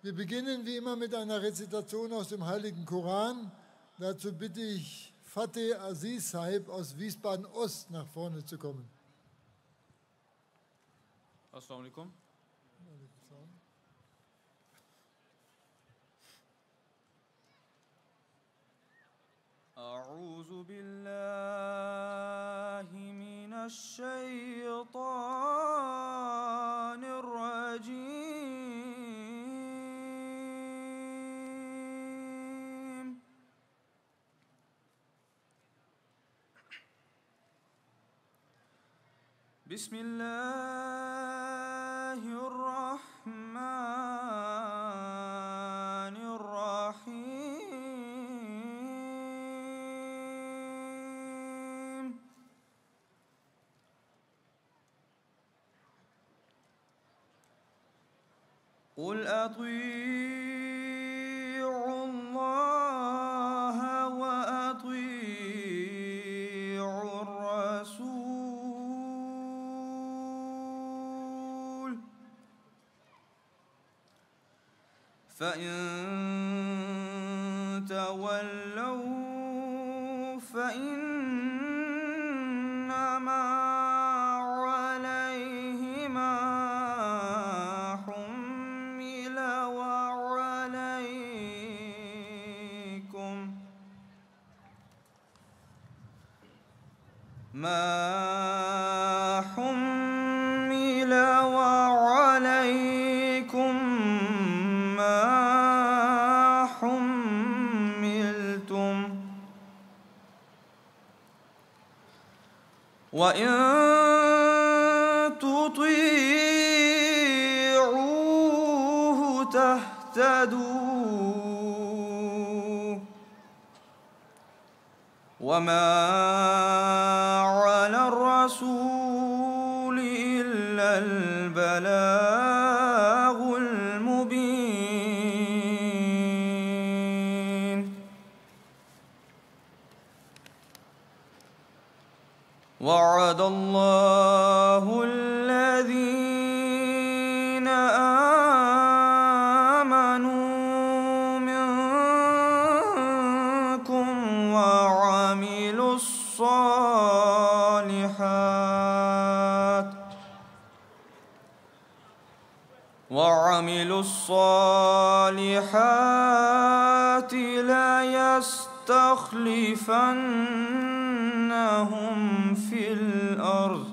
Wir beginnen wie immer mit einer Rezitation aus dem Heiligen Koran. Dazu bitte ich Fateh Aziz Sahib aus Wiesbaden-Ost nach vorne zu kommen. Assalamu alaikum. أعوذ بالله من الشيطان الرجيم. بسم الله الرحمن الرحيم. قل أطيعوا الله وأطيعوا الرسول فإن تولوا فإنما عليه ما حمل وعليكم ما حمل وعليكم ما حملتم وإن تطيعوه تهتدوا وما على الرسول إلا البلاغ المبين. وعد الله الذين آمنوا منكم وعملوا الصالحات لا يستخلفنهم في الأرض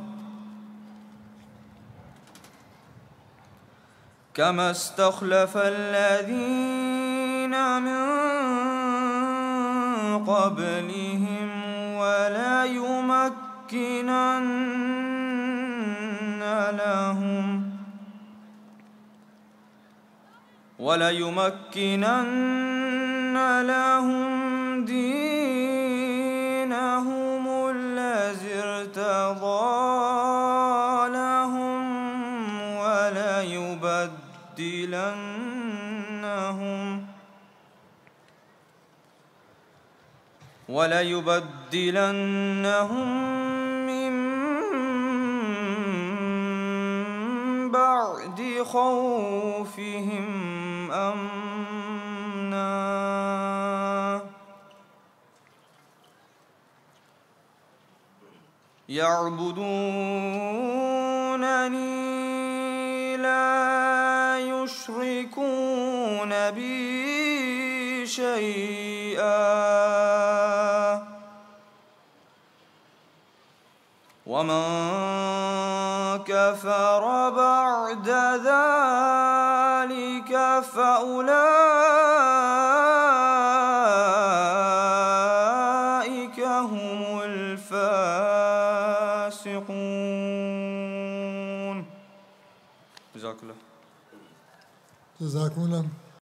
كما استخلف الذين من قبلهم وليمكنن لهم دينهم الذي ارتضى لهم وليبدلنهم من بعد خوفهم أمنا يعبدونني لا يشركون بي شيئا ومن كفر بعد ذلك فأولئك هم الفاسقون. جزاك الله. جزاكم الله.